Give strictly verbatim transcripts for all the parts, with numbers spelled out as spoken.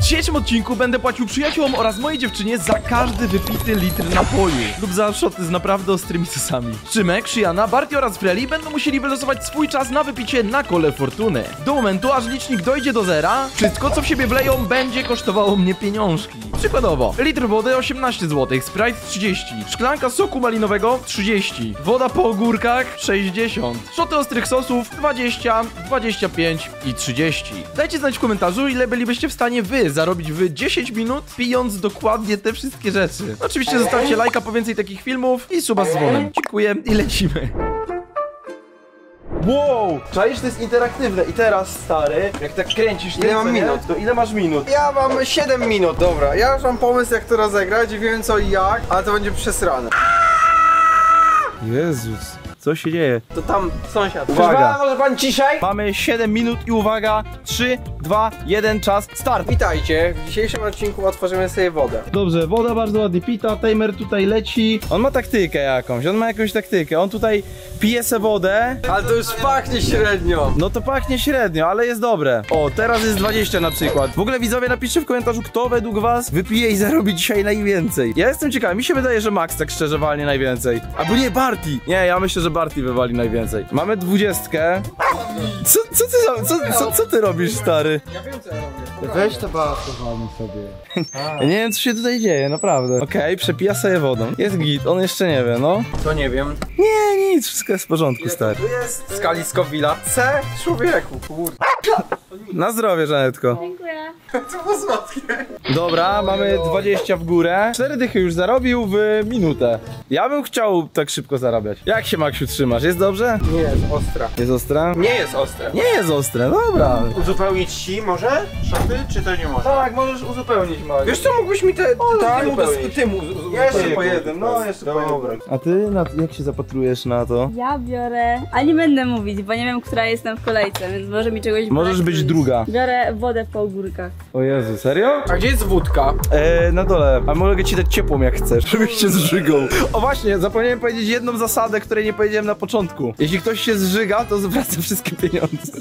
dzisiejszym odcinku będę płacił przyjaciołom oraz mojej dziewczynie za każdy wypity litr napoju lub za szoty z naprawdę ostrymi sosami. Szymek, Szyjana, Barty oraz Freli będą musieli wylosować swój czas na wypicie na kole fortuny. Do momentu, aż licznik dojdzie do zera, wszystko co w siebie wleją będzie kosztowało mnie pieniążki. Przykładowo, litr wody osiemnaście złotych, Sprite trzydzieści, szklanka soku malinowego trzydzieści, woda po ogórkach sześćdziesiąt, szoty ostrych sosów dwadzieścia, dwadzieścia pięć i trzydzieści. Dajcie znać w komentarzu, ile bylibyście w stanie wy zarobić w dziesięć minut, pijąc dokładnie te wszystkie rzeczy. Oczywiście zostawcie lajka po więcej takich filmów i suba z dzwonem. Dziękuję i lecimy. Wow! Czaisz, to jest interaktywne. I teraz, stary, jak tak kręcisz... Ile mam minut? To ile masz minut? Ja mam siedem minut, dobra. Ja już mam pomysł, jak to rozegrać, wiem co i jak, ale to będzie przesrane. Jezus, co się dzieje? To tam sąsiad. Uwaga. Może pan ciszej? Mamy siedem minut i uwaga, trzy, dwa, jeden, czas, start! Witajcie, w dzisiejszym odcinku otworzymy sobie wodę. Dobrze, woda bardzo ładnie pita, timer tutaj leci. On ma taktykę jakąś, on ma jakąś taktykę, on tutaj pije se wodę. Ale to już pachnie średnio. No to pachnie średnio, ale jest dobre. O, teraz jest dwadzieścia na przykład. W ogóle widzowie, napiszcie w komentarzu, kto według was wypije i zarobi dzisiaj najwięcej. Ja jestem ciekawy, mi się wydaje, że Max tak szczerze walnie najwięcej. Albo nie, Barty. Nie, ja myślę, że Barty wywali najwięcej. Mamy dwudziestkę. Co, co, ty, co, co, co ty robisz, stary? Ja wiem co ja robię. Weź to balastowany sobie. Ja nie wiem, co się tutaj dzieje, naprawdę. Okej, okay, przepija sobie wodą. Jest git, on jeszcze nie wie, no. To nie wiem. Nie, nic, wszystko jest w porządku, stary. Tu jest w skali Scoville'a. C, człowieku, kurde. Na zdrowie, Żanetko. Dziękuję. Co było słodkie. Dobra, mamy dwadzieścia w górę. cztery dychy już zarobił w minutę. Ja bym chciał tak szybko zarabiać. Jak się, Maksiu, trzymasz? Jest dobrze? Nie jest ostra. Jest ostre? Nie jest ostre. Nie jest ostre, dobra. Uzupełnić ci może? Szoty? Czy to nie może? Tak, możesz uzupełnić mały. Wiesz co, mógłbyś mi te... tak, ty, uzupełnić. ty mu uzupełnić. Ja jeszcze po jednym, no jeszcze po jednym. A ty na, jak się zapatrujesz na to? Ja biorę, a nie będę mówić, bo nie wiem, która jestem w kolejce, więc może mi czegoś Możesz braknąć. być druga. Biorę wodę po ogórkach. O Jezu, serio? A gdzie jest wódka? Eee, na dole. A mogę ci dać ciepłą jak chcesz, żebyś się zżygał. O właśnie, zapomniałem powiedzieć jedną zasadę, której nie powiedziałem na początku. Jeśli ktoś się zżyga, to zwraca wszystkie pieniądze.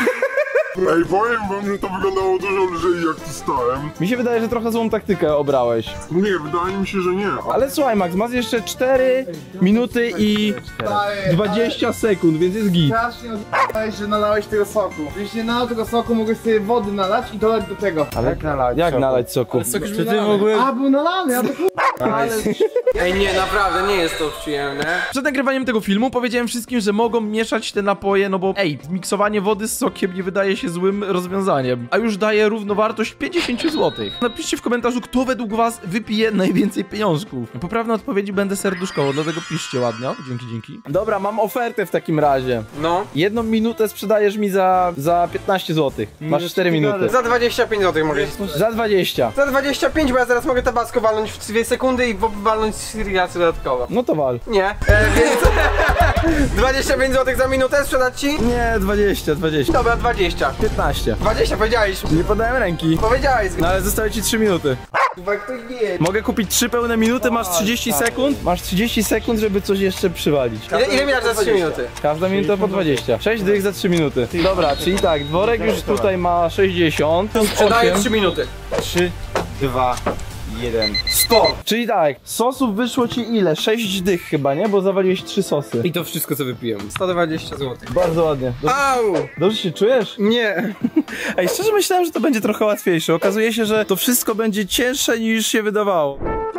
Ej, powiem wam, że to wyglądało dużo lżej jak tu stałem. Mi się wydaje, że trochę złą taktykę obrałeś. Nie, wydaje mi się, że nie. Ale słuchaj, Max, masz jeszcze cztery minuty i dwadzieścia sekund, więc jest git. Strasznie odjebałeś, że nalałeś tego soku. Jeśli nie nalał tego soku, mogłeś sobie wody nalać i dolać do tego. Ale jak nalać? Jak nalać soku? Czy ty w ogóle... A, był nalany, ja to k***a, ale... Ej, nie, naprawdę, nie jest to przyjemne. Przed nagrywaniem tego filmu powiedziałem wszystkim, że mogą mieszać te napoje, no bo ej, miksowanie wody z sokiem nie wydaje się złym rozwiązaniem, a już daje równowartość pięćdziesiąt złotych. Napiszcie w komentarzu, kto według was wypije najwięcej pieniążków. Poprawne odpowiedzi będę serduszkowo, dlatego piszcie ładnie. O, dzięki, dzięki. Dobra, mam ofertę w takim razie. No. Jedną minutę sprzedajesz mi za, za piętnaście złotych. Masz cztery minuty. Za dwadzieścia pięć złotych mogę. Za dwadzieścia. Za dwadzieścia pięć, bo ja zaraz mogę tabasco walnąć w dwie sekundy i walnąć irrigację dodatkowo. No to wal. Nie, e, więc... dwadzieścia pięć złotych za minutę sprzedać ci? Nie, dwadzieścia, dwadzieścia. Dobra, dwadzieścia. piętnaście. dwadzieścia powiedziałeś. Nie podałem ręki. Powiedziałeś. No ale zostały ci trzy minuty. Chyba ktoś nie. Mogę kupić trzy pełne minuty, masz trzydzieści sekund. Masz trzydzieści sekund, żeby coś jeszcze przywalić. Ile, ile mi dasz za trzy minuty? Każda minuta po dwadzieścia. sześć dych za trzy minuty. Dobra, czyli tak, dworek już tutaj ma sześćdziesiąt. Sprzedaję trzy minuty. trzy, Dwa, jeden. sto. czyli tak, sosów wyszło ci ile? sześć dych chyba, nie? Bo zawaliłeś trzy sosy. I to wszystko co wypiłem. sto dwadzieścia złotych. Bardzo ładnie. Dobrze, Au! dobrze się czujesz? Nie. Ej, szczerze myślałem, że to będzie trochę łatwiejsze. Okazuje się, że to wszystko będzie cięższe niż się wydawało.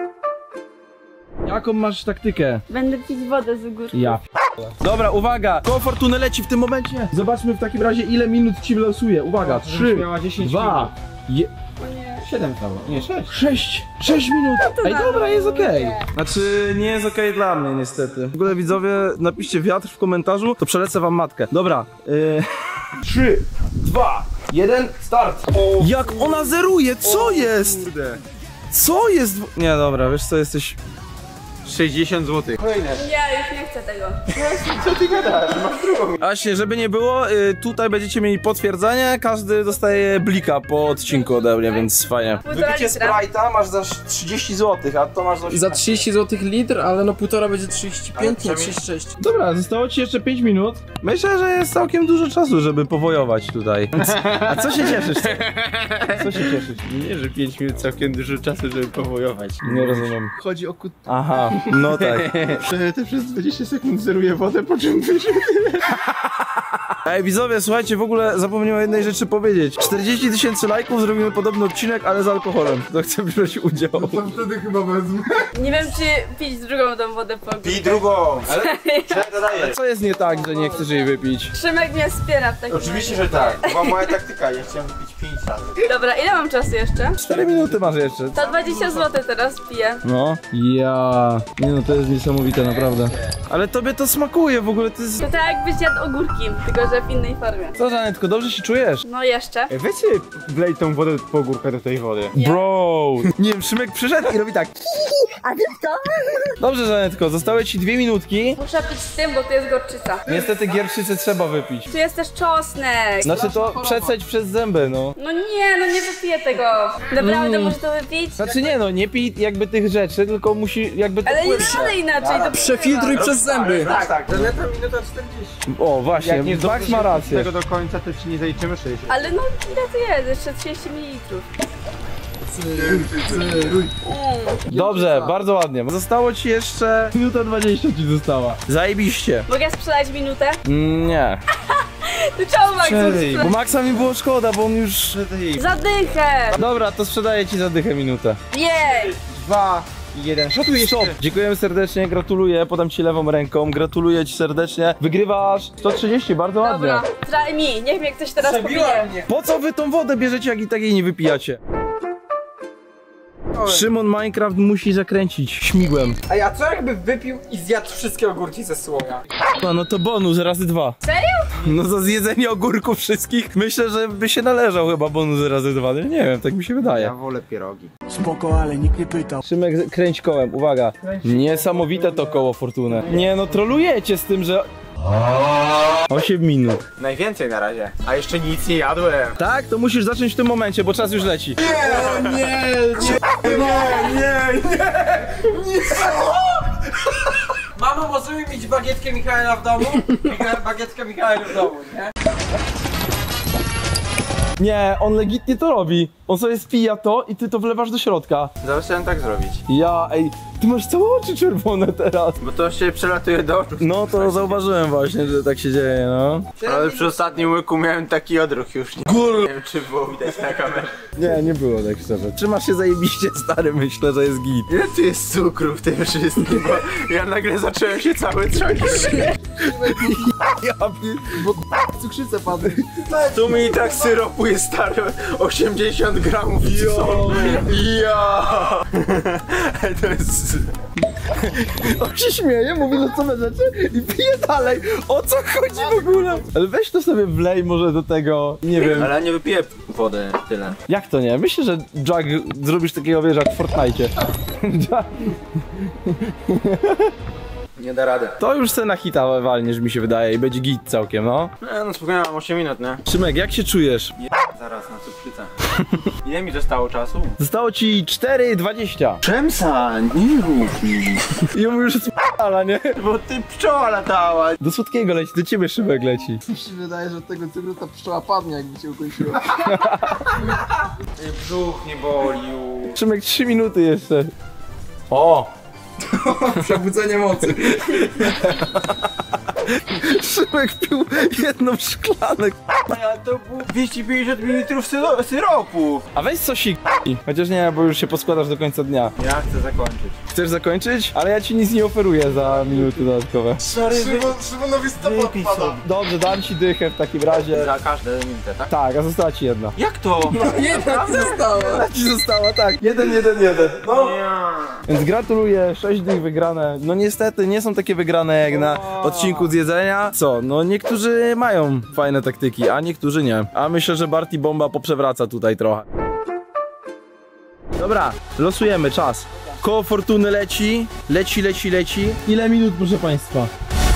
Jaką masz taktykę? Będę pić wodę z ogórków. Ja. Dobra, uwaga! Koło fortuny leci w tym momencie. Zobaczmy w takim razie, ile minut ci losuje. Uwaga, trzy, dwa, siedem cało. Nie, sześć. sześć. sześć minut. Ej, dobra, jest okej. Okay. Znaczy, nie jest okej okay dla mnie, niestety. W ogóle widzowie, napiszcie wiatr w komentarzu, to przelecę wam matkę. Dobra. Yy... trzy, dwa, jeden, start. Jak ona zeruje, co jest? Co jest? Nie, dobra, wiesz co, jesteś... sześćdziesiąt złotych. Kolejne. Ja już nie chcę tego. Co ty gadasz? Masz drugą. Właśnie, żeby nie było, y, tutaj będziecie mieli potwierdzenie, każdy dostaje blika po odcinku ode mnie, więc fajnie. Półtora Wypicie litra. Sprite'a masz za trzydzieści złotych, a to masz za... Za trzydzieści złotych litr, ale no półtora będzie trzydzieści pięć, nie trzydzieści sześć. Dobra, zostało ci jeszcze pięć minut. Myślę, że jest całkiem dużo czasu, żeby powojować tutaj. A co się cieszysz? Co się cieszysz? Nie, że pięć minut całkiem dużo czasu, żeby powojować. Nie rozumiem. Chodzi o kut... Aha, no tak. Ty przez dwadzieścia sekund zeruje wodę, po czym wyjdzie. Ej, widzowie, słuchajcie, w ogóle zapomniałem o jednej rzeczy powiedzieć. czterdzieści tysięcy lajków, zrobimy podobny odcinek, ale z alkoholem. To chcę wziąć udział. To wtedy chyba wezmę. Nie wiem, czy pić drugą tą wodę po Pij drugą. Ale Ale co jest nie tak, że nie chcesz jej wypić? Szymek mnie wspiera w takim oczywiście, że tak. To była moja taktyka, ja chciałem wypić pięć razy. razie. Dobra, ile mam czasu jeszcze? cztery minuty masz jeszcze. To dwadzieścia złotych teraz piję. No. Ja. Nie no, to jest niesamowite, naprawdę. Ale tobie to smakuje w ogóle, to jest... To tak jakbyś jadł ogórki, tylko że w innej formie. Co, Żanetko, dobrze się czujesz? No jeszcze. Weź sobie wlej tą wodę po ogórkę do tej wody. Bro! Nie wiem, Szymek przyszedł i robi tak. A ty kto? Dobrze, Żanetko, zostały ci dwie minutki. Muszę pić z tym, bo to jest gorczyca. Niestety gierczycę trzeba wypić. Tu jest też czosnek. Znaczy to przeceć przez zęby, no. No nie, no nie wypiję tego. Naprawdę muszę to wypić? Znaczy nie no, nie pij jakby tych rzeczy, tylko musi jakby to Ale nie płynie. rady inaczej. To Przefiltruj przez zęby. Tak, tak. Zaneta minuta czterdzieści. O, właśnie, Jak nie Max ma rację. tego do końca, to ci nie zaliczymy sześć. Ale no ile to jest? Jeszcze trzydzieści mililitrów. Dobrze, bardzo ładnie. Zostało ci jeszcze minuta dwadzieścia ci została. Zajebiście. Mogę sprzedać minutę? Mm, nie. To czemu Max Bo sprzedać? Maxa mi było szkoda, bo on już... Zadychę! Dobra, to sprzedaję ci za dychę minutę. Jej! Dwa i jeden. Szotujesz Stop. Dziękujemy serdecznie, gratuluję, podam ci lewą ręką, gratuluję ci serdecznie. Wygrywasz sto trzydzieści, bardzo ładnie. Dobra, traj mi, niech mnie ktoś teraz pobije. Po co wy tą wodę bierzecie, jak i tak jej nie wypijacie? Szymon Minecraft musi zakręcić śmigłem. A ja co jakby wypił i zjadł wszystkie ogórki ze słoja? No, no to bonus razy dwa. Serio? No za zjedzenie ogórków wszystkich myślę, że by się należał chyba bonus razy dwa. Nie wiem, tak mi się wydaje. Ja wolę pierogi. Szymek, kręć kołem, uwaga. Niesamowite to koło fortuny. Nie no, trolujecie z tym, że... osiem minut. Najwięcej na razie. A jeszcze nic nie jadłem. Tak? To musisz zacząć w tym momencie, bo czas już leci. Mamo, możemy mieć bagietkę Michaela w domu? Bagietkę Michaela w domu, nie? Nie, on legitnie to robi. On sobie spija to i ty to wlewasz do środka. Zacząłem tak zrobić. Ja, ej, ty masz całe oczy czerwone teraz. Bo to się przelatuje do oczu. No to zauważyłem właśnie, że tak się dzieje, no. Ale przy ostatnim łyku miałem taki odruch już. Nie, nie wiem, czy było widać na kamerze. Nie, nie było tak szczerze. Trzymasz się zajebiście, stary, myślę, że jest git. Ile tu jest cukru w tym wszystkim? Bo ja nagle zacząłem się cały trącić. Ja pi... Cukrzycę padł. Tu mi i tak syropu jest stary osiemdziesiąt gramów. Jo! Ja! To jest... On się śmieje, mówi losowe rzeczy i pije dalej. O co chodzi w ogóle? Ale weź to sobie wlej może do tego, nie wiem. Ale ja nie wypiję wody tyle. Jak to nie? Myślę, że Jack zrobisz takiego, wiesz, jak w Fortnite. Jack... Nie da rady. To już se na hita walniesz, mi się wydaje, i będzie git całkiem, no. Nie, no spokojnie, mam osiem minut, nie? Szymek, jak się czujesz? Zaraz na cukrzycę. Ile mi zostało czasu? Zostało ci cztery dwadzieścia. Przemsań, nie rób mi. I on już jest p***ala, nie? Bo ty pszczoła latała. Do słodkiego leci, do ciebie Szymek leci. Mi się wydaje, że od tego cukru ta pszczoła padnie, jakby się ukończyła. Brzuch nie boli już. Szymek, trzy minuty jeszcze. O! Przebudzenie mocy. Szymek pił jedną szklanę. A to było dwieście pięćdziesiąt mililitrów syro syropu. A weź sosik. Chociaż nie, bo już się poskładasz do końca dnia. Ja chcę zakończyć. Chcesz zakończyć? Ale ja ci nic nie oferuję za minuty dodatkowe. Sorry, wy... Szymon, Szymonowi stopot Wypij pada. sobie. Dobrze, dam ci dychę w takim razie. Za każdą minutę, tak? Tak, a została ci jedna. Jak to? Jedna została. Ci została, tak. Jeden, jeden, jeden. No. Ja. Więc gratuluję, sześć dni wygrane. No niestety nie są takie wygrane jak na odcinku z jedzenia. Co? No niektórzy mają fajne taktyki, a niektórzy nie. A myślę, że Barty Bomba poprzewraca tutaj trochę. Dobra, losujemy, czas. Koło fortuny leci, leci, leci, leci. Ile minut, proszę państwa?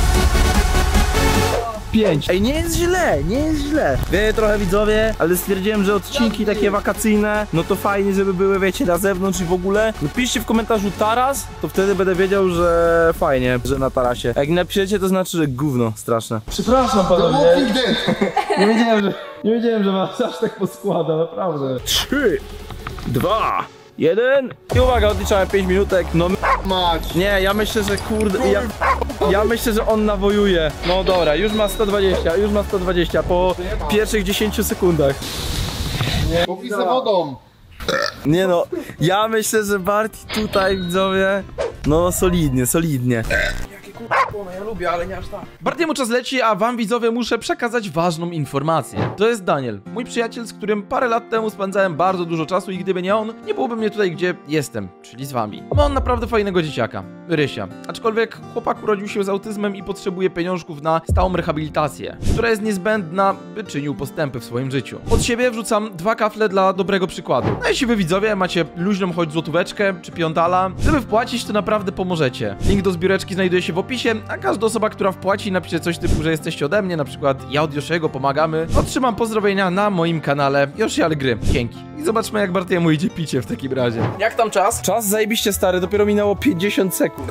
pięć. Ej, nie jest źle, nie jest źle. Wieje trochę, widzowie, ale stwierdziłem, że odcinki takie wakacyjne, no to fajnie, żeby były, wiecie, na zewnątrz i w ogóle. Napiszcie w komentarzu taras, to wtedy będę wiedział, że fajnie, że na tarasie. A jak nie napiszecie, to znaczy, że gówno straszne. Przepraszam, panowie. Nie wiedziałem, że, nie wiedziałem, że was aż tak poskłada, naprawdę. Trzy, dwa, jeden i uwaga, odliczałem pięć minutek. No Mać. nie, ja myślę, że kurde, ja, ja myślę, że on nawojuje. No dobra, już ma sto dwadzieścia, już ma sto dwadzieścia po pierwszych dziesięciu sekundach. Popij za wodą. Nie no, ja myślę, że Barti tutaj, widzowie, no solidnie, solidnie. Ja lubię, ale nie aż tak. Bartiemu czas leci, a wam, widzowie, muszę przekazać ważną informację. To jest Daniel, mój przyjaciel, z którym parę lat temu spędzałem bardzo dużo czasu i gdyby nie on, nie byłoby mnie tutaj, gdzie jestem, czyli z wami. Ma on naprawdę fajnego dzieciaka, Rysia. Aczkolwiek chłopak urodził się z autyzmem i potrzebuje pieniążków na stałą rehabilitację, która jest niezbędna, by czynił postępy w swoim życiu. Od siebie wrzucam dwa kafle dla dobrego przykładu. No jeśli wy, widzowie, macie luźną choć złotóweczkę czy piątala, żeby wpłacić, to naprawdę pomożecie. Link do zbióreczki znajduje się w opisie, a każda osoba, która wpłaci i napisze coś typu, że jesteście ode mnie, na przykład ja od Yoshiego pomagamy, otrzymam pozdrowienia na moim kanale Yoshi Ale Gry. Dzięki. I zobaczmy, jak Bartiemu idzie picie w takim razie. Jak tam czas? Czas zajebiście stary, dopiero minęło pięćdziesiąt sekund.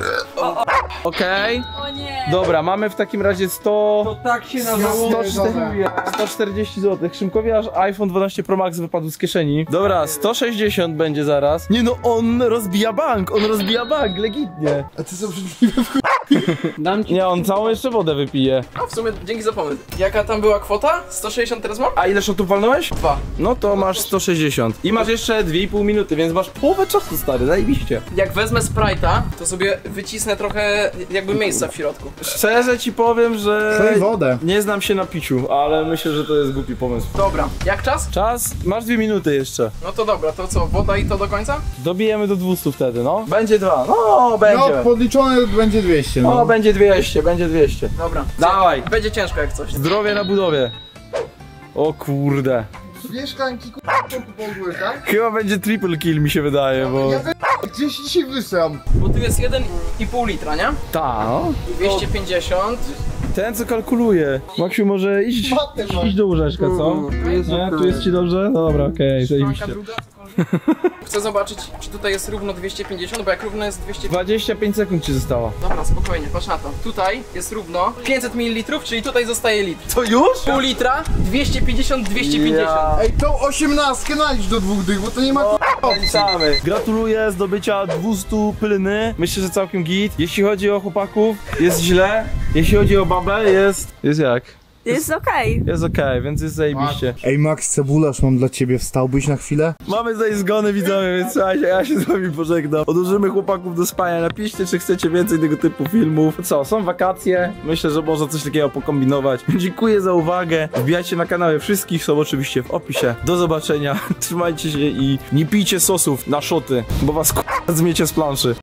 Okej. O nie! Dobra, mamy w takim razie sto... To tak się sto czterdzieści sto czterdzieści złotych. Szymkowi aż iPhone dwanaście Pro Max wypadł z kieszeni. Dobra, sto sześćdziesiąt będzie zaraz. Nie no, on rozbija bank, on rozbija bank, legitnie. A ty co przed Dam ci... Nie, on całą jeszcze wodę wypije. A w sumie dzięki za pomysł. Jaka tam była kwota? sto sześćdziesiąt teraz mam? A ile shotów walnąłeś? Dwa. No to masz sto sześćdziesiąt. I masz jeszcze dwie i pół minuty, więc masz połowę czasu, stary, zajebiście. Jak wezmę Sprite'a, to sobie wycisnę trochę jakby miejsca w środku. Szczerze ci powiem, że... Daj wodę. Nie znam się na piciu, ale myślę, że to jest głupi pomysł. Dobra, jak czas? Czas? Masz dwie minuty jeszcze. No to dobra, to co, woda i to do końca? Dobijemy do dwieście wtedy, no. Będzie dwa. No, będzie. No, podliczone będzie dwieście, No, no. będzie dwieście, będzie dwieście. Dobra. Dawaj. Będzie ciężko jak coś. Zdrowie na budowie. O kurde. Dwie szklanki k***a pomogły, tak? Chyba będzie triple kill, mi się wydaje, bo... Ja wy... gdzieś dzisiaj wysram. Bo tu jest jeden i pół litra, nie? Ta, no. dwieście pięćdziesiąt. Ten, co kalkuluje. Maksiu, może iść, Matę masz. iść do łóżeczka, co? Nie? Tu jest ci dobrze? No dobra, okej, okay, Szklanka zajebiście. druga, cokolwiek. Chcę zobaczyć, czy tutaj jest równo dwieście pięćdziesiąt, bo jak równo jest dwieście... dwadzieścia pięć sekund ci zostało. Dobra, spokojnie, patrz na to. Tutaj jest równo pięćset mililitrów, czyli tutaj zostaje litr. To już? Pół litra, dwieście pięćdziesiąt, dwieście pięćdziesiąt. Ej, tą osiemnastkę nalicz do dwóch dych, bo to nie ma k***a opcji. Liczamy. Gratuluję zdobycia dwieście pylny. Myślę, że całkiem git. Jeśli chodzi o chłopaków, jest źle. Jeśli chodzi o babę, jest... Jest jak? Jest okej. Jest okej, więc jest zajebiście. Ej, Max, cebularz mam dla ciebie. Wstałbyś na chwilę? Mamy tutaj zgony, widzowie, więc słuchajcie, ja się z wami pożegnam. Odłożymy chłopaków do spania. Napiszcie, czy chcecie więcej tego typu filmów. Co, są wakacje. Myślę, że można coś takiego pokombinować. Dziękuję za uwagę. Wbijajcie na kanały wszystkich, są oczywiście w opisie. Do zobaczenia. Trzymajcie się i nie pijcie sosów na szoty, bo was k***a zmiecie z planszy.